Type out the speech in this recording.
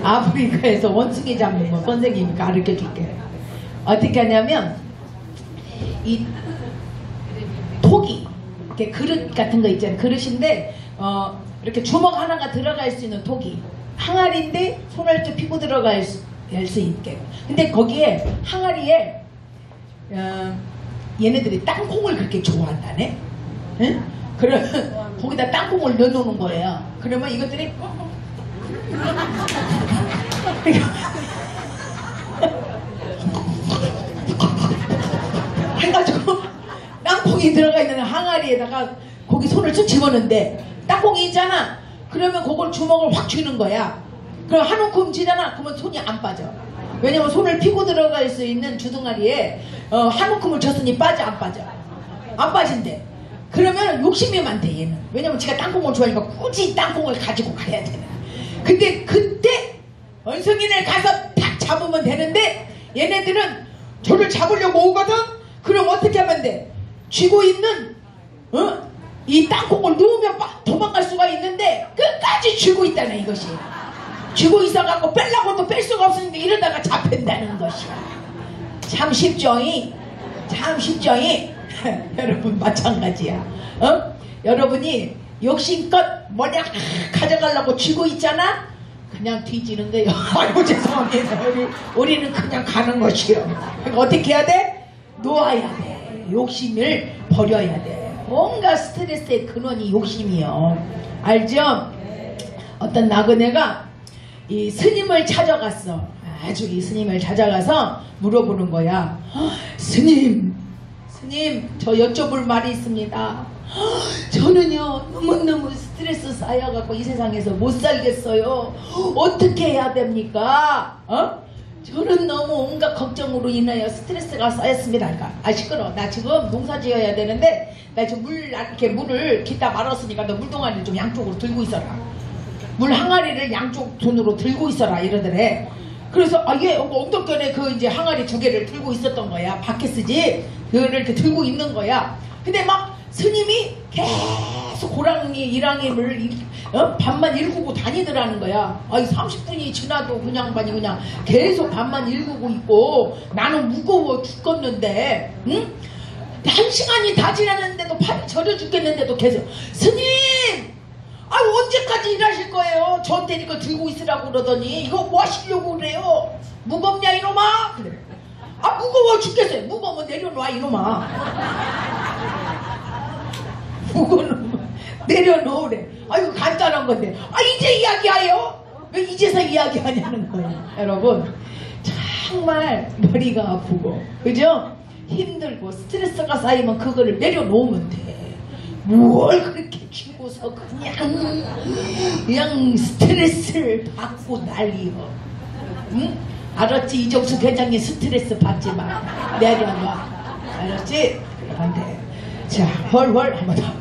아프리카에서 원숭이 잡는 거 선생님이 가르쳐 줄게. 어떻게 하냐면 이 토기 이렇게 그릇 같은 거 있잖아요. 그릇인데 이렇게 주먹 하나가 들어갈 수 있는 토기 항아리인데 손을 좀 피고 들어갈 수 있게. 근데 거기에 항아리에 얘네들이 땅콩을 그렇게 좋아한다네. 응? 그러면 거기다 땅콩을 넣어놓는 거예요. 그러면 이것들이 해가지고 땅콩이 들어가 있는 항아리에다가 거기 손을 쭉 집어넣는데 땅콩이 있잖아. 그러면 그걸 주먹을 확 쥐는 거야. 그럼 한 움큼 쥐잖아. 그러면 손이 안 빠져. 왜냐면 손을 피고 들어갈 수 있는 주둥아리에 한 움큼을 줬으니 빠져 안 빠져? 안 빠진대. 그러면 욕심이 많대 얘는. 왜냐면 지가 땅콩을 좋아하니까 굳이 땅콩을 가지고 가야 되는. 근데 그때 원숭이를 가서 탁 잡으면 되는데 얘네들은 저를 잡으려고 오거든. 그럼 어떻게 하면 돼? 쥐고 있는 이 땅콩을 누우면 도망갈 수가 있는데 끝까지 쥐고 있다네 이것이. 쥐고 있어갖고 뺄라고도 뺄 수가 없으니까 이러다가 잡힌다는 것이야. 참 쉽죠이? 참 쉽죠이? 여러분 마찬가지야. 여러분이 욕심껏 뭐냐 가져가려고 쥐고 있잖아? 그냥 뒤지는 거예요. 아이고 죄송합니다. 우리는 그냥 가는 것이요. 그러니까 어떻게 해야 돼? 놓아야 돼. 욕심을 버려야 돼. 뭔가 스트레스의 근원이 욕심이요. 알죠? 어떤 나그네가 이 스님을 찾아갔어. 아주 이 스님을 찾아가서 물어보는 거야. 스님 저 여쭤볼 말이 있습니다. 저는요 너무너무 스트레스 쌓여갖고 이 세상에서 못 살겠어요. 어떻게 해야 됩니까? 저는 너무 온갖 걱정으로 인하여 스트레스가 쌓였습니다. 그러니까 시끄러워. 나 지금 농사 지어야 되는데 나 지금 물을 기다 말았으니까 너 물동아리를 좀 양쪽으로 들고 있어라. 물 항아리를 양쪽 손으로 들고 있어라 이러더래. 그래서 얘 엉덩견에 그 이제 항아리 2개를 들고 있었던 거야. 바켓스지. 그거를 이렇게 들고 있는 거야. 근데 막 스님이 계속 고랑이 이랑임을 밤만 일구고 다니더라는 거야. 30분이 지나도 그냥 계속 밤만 일구고 있고 나는 무거워 죽겠는데 응? 1시간이 다 지났는데도 팔이 저려 죽겠는데도 계속 스님! 언제까지 일하실 거예요? 저한테 이거 들고 있으라고 그러더니 이거 뭐 하시려고 그래요? 무겁냐 이놈아? 그래. 무거워 죽겠어요. 무거우면 내려놔 이놈아. 무거우면 내려놓으래. 이거 간단한 건데. 이제 이야기해요? 왜 이제서 이야기하냐는 거예요. 여러분 정말 머리가 아프고 그죠? 힘들고 스트레스가 쌓이면 그거를 내려놓으면 돼. 뭘 그렇게 쥐고서 그냥 스트레스를 받고 난리여. 응? 알았지? 이정수 회장님 스트레스 받지 마. 내려놔. 알았지? 그런데 자, 헐 한번 더.